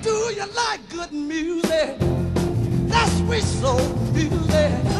Do you like good music? That's sweet soul music.